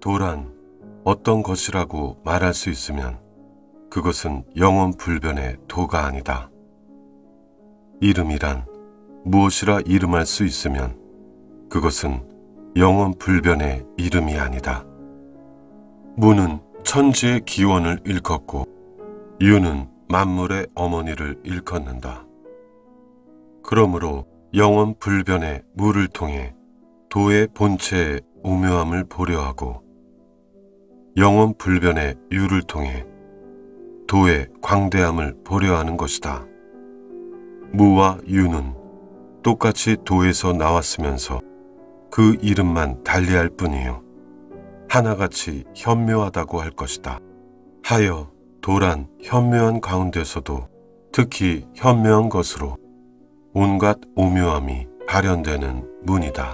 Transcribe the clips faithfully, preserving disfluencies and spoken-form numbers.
도란 어떤 것이라고 말할 수 있으면 그것은 영원 불변의 도가 아니다. 이름이란 무엇이라 이름할 수 있으면 그것은 영원 불변의 이름이 아니다. 무는 천지의 기원을 일컫고 유는 만물의 어머니를 일컫는다. 그러므로 영원 불변의 무를 통해 도의 본체의 오묘함을 보려하고 영원 불변의 유를 통해 도의 광대함을 보려하는 것이다. 무와 유는 똑같이 도에서 나왔으면서 그 이름만 달리할 뿐이요 하나같이 현묘하다고 할 것이다. 하여 도란 현묘한 가운데서도 특히 현묘한 것으로 온갖 오묘함이 발현되는 문이다.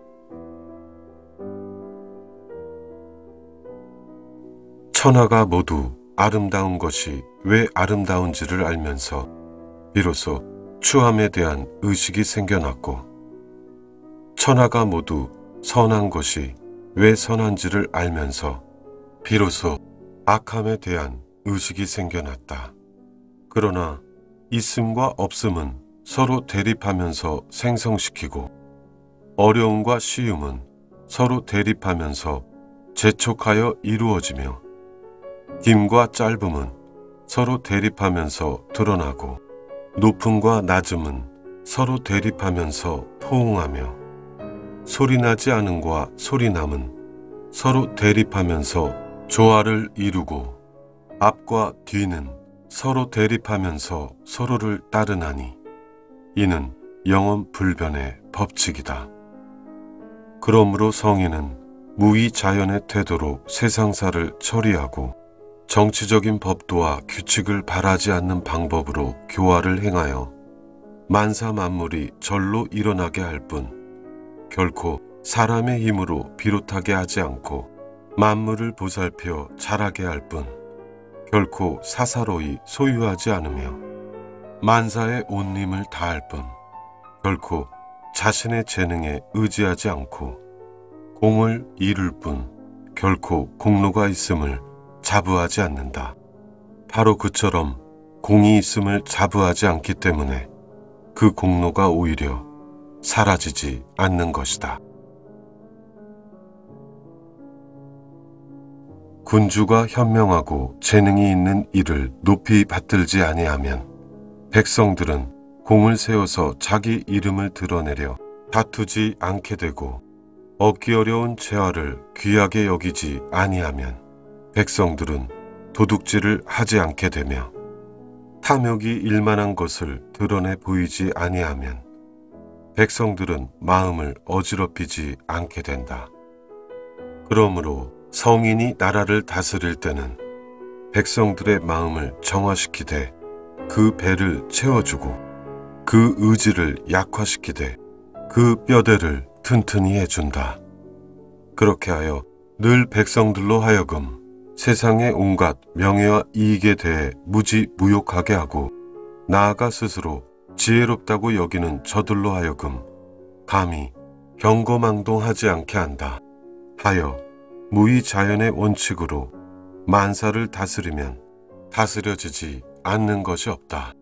천하가 모두 아름다운 것이 왜 아름다운지를 알면서 비로소 추함에 대한 의식이 생겨났고 천하가 모두 선한 것이 왜 선한지를 알면서 비로소 악함에 대한 의식이 생겨났다. 그러나 있음과 없음은 서로 대립하면서 생성시키고 어려움과 쉬움은 서로 대립하면서 재촉하여 이루어지며 김과 짧음은 서로 대립하면서 드러나고 높음과 낮음은 서로 대립하면서 포옹하며 소리나지 않음과 소리남은 서로 대립하면서 조화를 이루고 앞과 뒤는 서로 대립하면서 서로를 따르나니 이는 영원 불변의 법칙이다. 그러므로 성인은 무의자연의 태도로 세상사를 처리하고 정치적인 법도와 규칙을 바라지 않는 방법으로 교화를 행하여 만사 만물이 절로 일어나게 할 뿐 결코 사람의 힘으로 비롯하게 하지 않고 만물을 보살펴 자라게 할 뿐 결코 사사로이 소유하지 않으며 만사의 온 힘을 다할 뿐 결코 자신의 재능에 의지하지 않고 공을 이룰 뿐 결코 공로가 있음을 자부하지 않는다. 바로 그처럼 공이 있음을 자부하지 않기 때문에 그 공로가 오히려 사라지지 않는 것이다. 군주가 현명하고 재능이 있는 이를 높이 받들지 아니하면 백성들은 공을 세워서 자기 이름을 드러내려 다투지 않게 되고 얻기 어려운 재화를 귀하게 여기지 아니하면 백성들은 도둑질을 하지 않게 되며 탐욕이 일만한 것을 드러내 보이지 아니하면 백성들은 마음을 어지럽히지 않게 된다. 그러므로 성인이 나라를 다스릴 때는 백성들의 마음을 정화시키되 그 배를 채워주고 그 의지를 약화시키되 그 뼈대를 튼튼히 해준다. 그렇게 하여 늘 백성들로 하여금 세상의 온갖 명예와 이익에 대해 무지무욕하게 하고 나아가 스스로 지혜롭다고 여기는 저들로 하여금 감히 경거망동하지 않게 한다. 하여 무의자연의 원칙으로 만사를 다스리면 다스려지지 않는 것이 없다.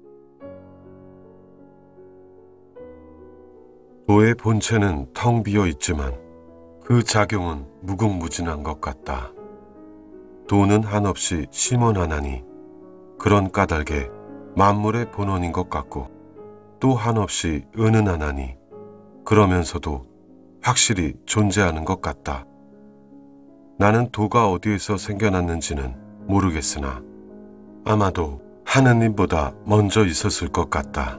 도의 본체는 텅 비어 있지만 그 작용은 무궁무진한 것 같다. 도는 한없이 심원하나니 그런 까닭에 만물의 본원인 것 같고 또 한없이 은은하나니 그러면서도 확실히 존재하는 것 같다. 나는 도가 어디에서 생겨났는지는 모르겠으나 아마도 하느님보다 먼저 있었을 것 같다.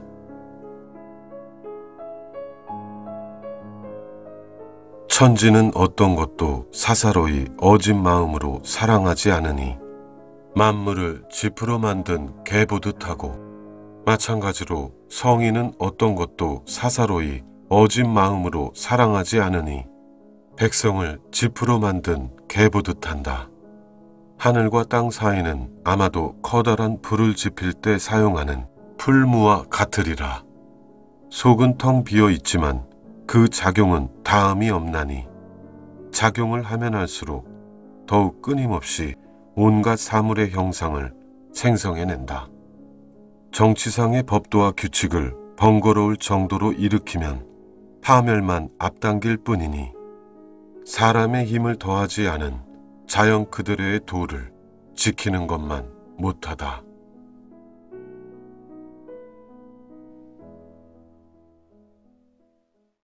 천지는 어떤 것도 사사로이 어진 마음으로 사랑하지 않으니 만물을 짚으로 만든 개 보듯 하고 마찬가지로 성인은 어떤 것도 사사로이 어진 마음으로 사랑하지 않으니 백성을 짚으로 만든 개 보듯 한다. 하늘과 땅 사이는 아마도 커다란 불을 지필 때 사용하는 풀무와 같으리라. 속은 텅 비어 있지만 그 작용은 다음이 없나니 작용을 하면 할수록 더욱 끊임없이 온갖 사물의 형상을 생성해낸다. 정치상의 법도와 규칙을 번거로울 정도로 일으키면 파멸만 앞당길 뿐이니 사람의 힘을 더하지 않은 자연 그대로의 도를 지키는 것만 못하다.